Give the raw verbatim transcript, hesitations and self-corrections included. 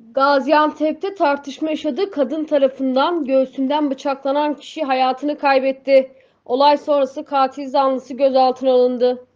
Gaziantep'te tartışma yaşadığı kadın tarafından göğsünden bıçaklanan kişi hayatını kaybetti. Olay sonrası katil zanlısı gözaltına alındı.